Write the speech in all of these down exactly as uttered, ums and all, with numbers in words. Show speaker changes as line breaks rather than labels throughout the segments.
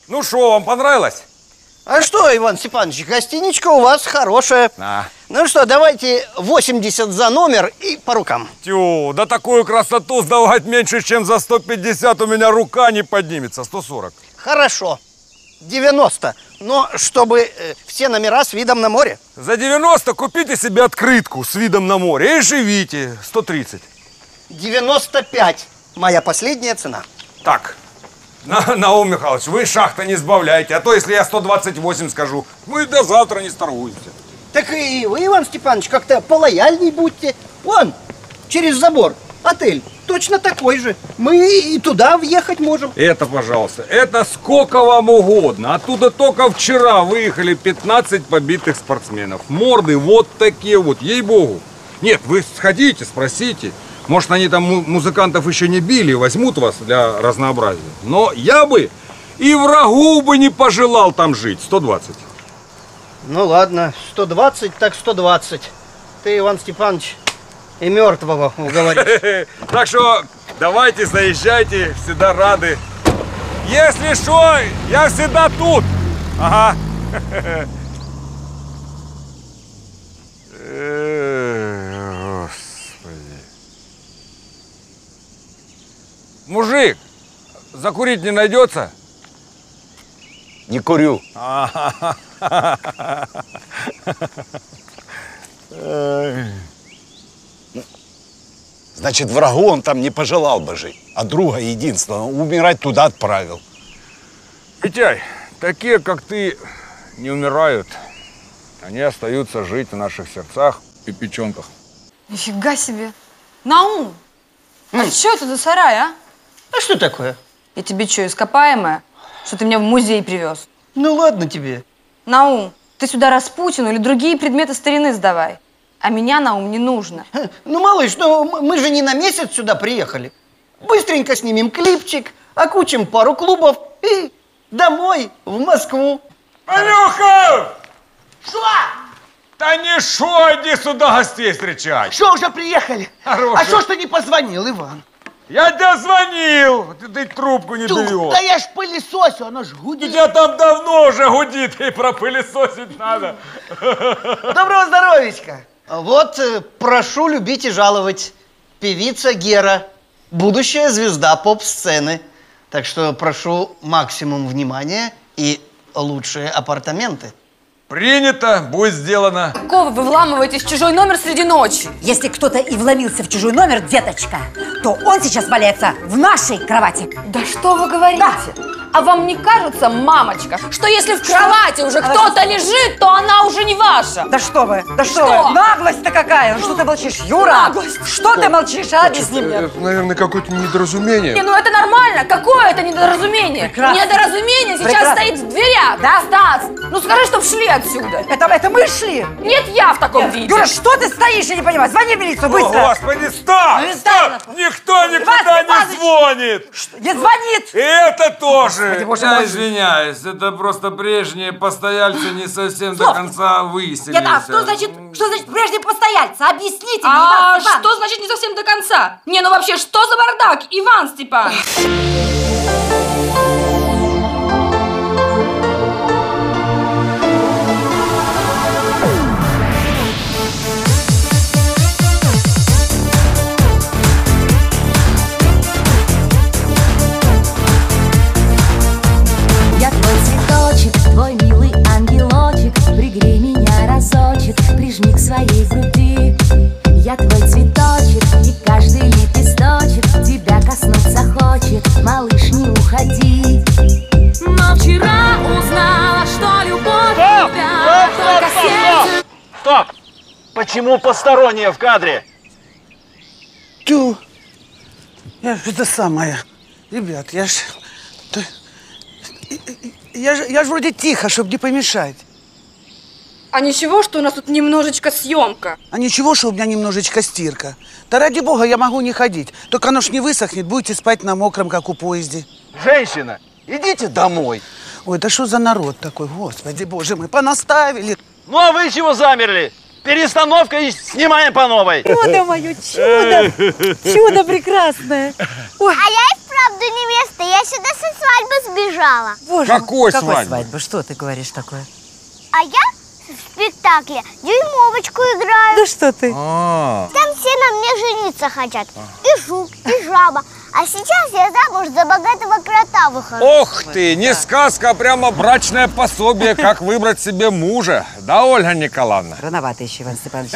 Ну что, вам понравилось?
А что, Иван Степанович, гостиничка у вас хорошая.
А.
Ну что, давайте восемьдесят за номер и по рукам.
Тю, да такую красоту сдавать меньше, чем за сто пятьдесят у меня рука не поднимется. сто сорок.
Хорошо. девяносто. Но чтобы э, все номера с видом на море.
За девяносто купите себе открытку с видом на море и живите. сто тридцать.
девяносто пять. Моя последняя цена.
Так, На, Наум Михайлович, вы шахта не сбавляйте, а то если я сто двадцать восемь скажу, мы до завтра не сторгуемся.
Так и вы, Иван Степанович, как-то полояльней будьте. Вон, через забор, отель, точно такой же. Мы и туда въехать можем.
Это, пожалуйста, это сколько вам угодно. Оттуда только вчера выехали пятнадцать побитых спортсменов. Морды вот такие вот, ей-богу. Нет, вы сходите, спросите. Может, они там музыкантов еще не били, возьмут вас для разнообразия. Но я бы и врагу бы не пожелал там жить. сто двадцать.
Ну ладно, сто двадцать так сто двадцать. Ты, Иван Степанович, и мертвого уговоришь.
Так что давайте, заезжайте, всегда рады. Если что, я всегда тут. Ага. Мужик, закурить не найдется?
Не курю. Значит, врагу он там не пожелал бы жить, а друга единственного умирать туда отправил.
Витяй, такие, как ты, не умирают. Они остаются жить в наших сердцах и печенках.
Нифига себе. Наум, а mm. что это за сарай, а?
А что такое?
Я тебе что, ископаемая? Что ты меня в музей привез?
Ну ладно тебе.
Наум, ты сюда Распутину или другие предметы старины сдавай. А меня, Наум, не нужно.
Ну, малыш, ну мы же не на месяц сюда приехали. Быстренько снимем клипчик, окучим пару клубов и домой, в Москву.
Анюха! Что? Да не шо, иди сюда гостей встречать.
Что, уже приехали?
Хороший.
А что ж ты не позвонил, Иван?
Я тебе звонил, ты, ты трубку не берешь.
Да я ж пылесосю, оно ж гудит.
У тебя там давно уже гудит, и пропылесосить надо.
Доброго здоровичка. Вот, прошу любить и жаловать. Певица Гера, будущая звезда поп-сцены. Так что прошу максимум внимания и лучшие апартаменты.
Принято, будет сделано.
Какого вы вламываетесь в чужой номер среди ночи?
Если кто-то и вломился в чужой номер, деточка, то он сейчас валяется в нашей кровати.
Да что вы говорите?
Да.
А вам не кажется, мамочка, что если в кровати уже кто-то лежит, то она уже не ваша?
Да что вы, да что,
Что?
вы, наглость-то какая, ну что ты молчишь, Юра?
Наглость.
Что ты молчишь, а, объясни мне.
Это, наверное, какое-то недоразумение.
Не, ну это нормально, какое это недоразумение?
Прекрасно.
Недоразумение сейчас
Прекрасно.
стоит в дверях.
Да?
Стас, ну скажи, чтоб шли отсюда.
Это, это мы шли?
Нет, я в таком виде.
Юра, что ты стоишь, я не понимаю, звони в милицию,
О,
быстро.
Господи, стоп!
Ну,
Стоп! Никто никуда не
Степанович!
звонит!
Не звонит.
И это тоже!
Господи, боже
Я
мой.
извиняюсь, это просто прежние постояльцы не совсем до
Стоп.
конца выяснились.
Нет, а что значит, что значит прежде постояльцы? Объясните мне,
А
Иван Степанович.
что значит не совсем до конца? Не, ну вообще, что за бардак, Иван Степанович?
Я твой цветочек, твой милый ангелочек. Пригрей меня разочек, прижми к своей груди. Я твой цветочек, и каждый лепесточек тебя коснуться хочет. Малыш, не уходи. Но вчера узнала, что любовь тебя только сердце.
Стоп! Почему посторонние в кадре?
Тю, я ж это самое. Ребят, я ж... да, я ж, я ж вроде тихо, чтобы не помешать.
А ничего, что у нас тут немножечко съемка?
А ничего, что у меня немножечко стирка. Да ради бога, я могу не ходить. Только оно ж не высохнет, будете спать на мокром, как у поезде.
Женщина, идите домой.
Ой, да что за народ такой, господи, боже мой, понаставили.
Ну а вы чего замерли? Перестановка и снимаем по новой.
Чудо мое, чудо, чудо прекрасное. Ой.
А я и вправду невеста, я сюда со свадьбы сбежала.
Боже
Какой
мой, какой
свадьбы?
свадьбы? Что ты говоришь такое?
А я в спектакле дюймовочку играю.
Да что ты?
А,
Там все на мне жениться хотят. И жук, и жаба. А сейчас я замуж за богатого крота выхожу.
ох ты, не сказка, а прямо брачное пособие, как выбрать себе мужа. Да, Ольга Николаевна?
Рановато еще, Иван Степанович.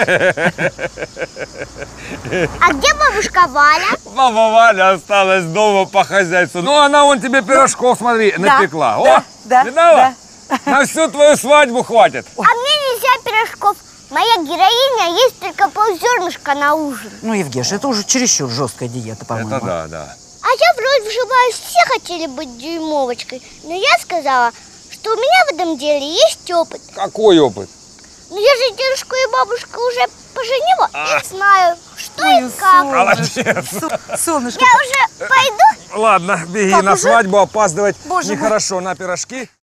А где бабушка Валя?
Мама Валя осталась дома по хозяйству. Ну, она вон тебе пирожков, смотри, напекла. О,
да, да,
видала? На всю твою свадьбу хватит.
А мне нельзя пирожков. Моя героиня есть только ползернышка на ужин.
Ну, Евгеша, это уже чересчур жесткая диета, по-моему.
Это да, да.
А я вроде вживаюсь, все хотели быть дюймовочкой. Но я сказала, что у меня в этом деле есть опыт.
Какой опыт?
Ну я же дедушку и бабушку уже поженила и знаю, что и как.
Молодец.
Солнышко.
Я уже пойду.
Ладно, беги
Как
на
уже?
свадьбу, опаздывать
Боже мой.
нехорошо на пирожки.